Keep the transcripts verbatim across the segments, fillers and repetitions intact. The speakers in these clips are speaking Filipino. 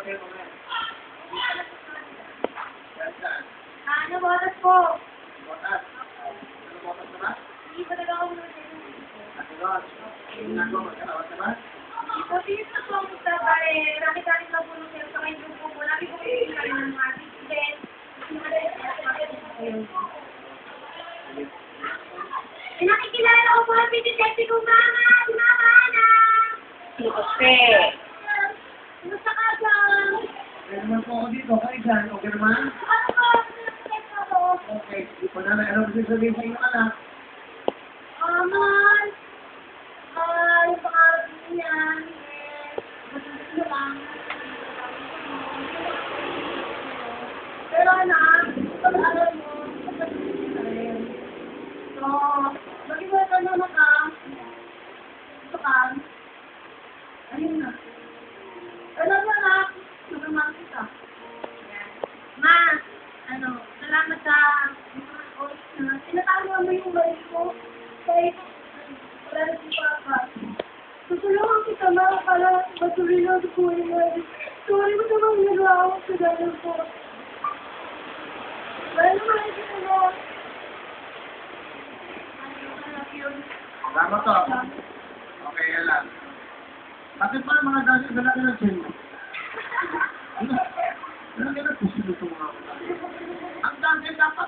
kayo mamaya. Yan, saan? Ano, botas po? Botas. Ano botas na ba? Hindi pa talaga ako muna sa'yo. Ano ba? Ginagawa mo, kalawas na ba? So, dito po, sa pare, nakikalit lang po nung sa'yo sa kayo po po. Lagi po kayo kayo ng mga student. Pinakikilala ko po ang pinitective ko, mama! Mama, Ana! Kasi. Kumusta ka dyan? Kaya naman po ako dito, kayo dyan, okay naman? Ano po? Pinakikilala ko. Okay, di po namin alam kung sabihin sa inyo anak. Ah, mahal. Ah, yung pangarap niya. Matulis mo lang. Pero anak, pag alam mo, matulis ka rin. So, bakit mo ito naman ka? Gusto ka? Ayun na. Alam mo na, nakamang kita. Ma, ano, salamat sa mga oras na. Tinatawag mo yung balik ko. Kahit wala na si Papa. Tutulungan kita, ma, para matuloy na sa buhay mo. Sorry mo sa mga nagawa ko sa dahil ko. Wala naman na kita mo. Salamat to. Okay, yan lang. Bakit pa mga dati dalaga na dyan mo? Ano? Dalaga na po sila sa mga ang dati dapat.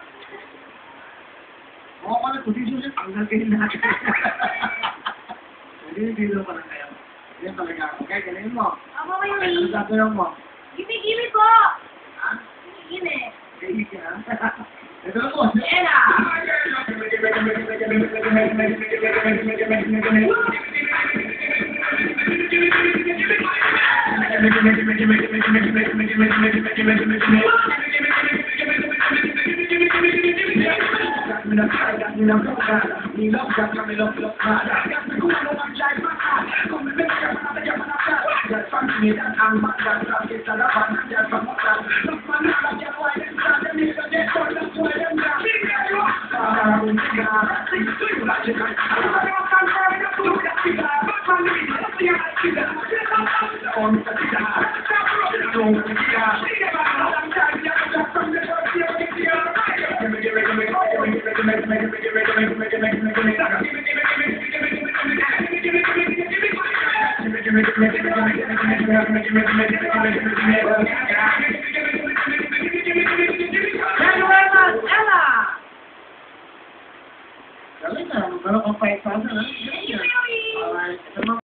Oo ka na, posisyon siya, ang gagawin natin. Hindi, hindi lang pa lang kayo. Yan talaga. Okay, galing mo. Ako kayo, Okay, ano gagawin mo? Gimi-gimi po! Ha? Gimi. Gagawin ka ha? Ito na po. Ela! Galing na, magkaroon kang five thousand, ha? Thank you, Mary! Alright, ito mga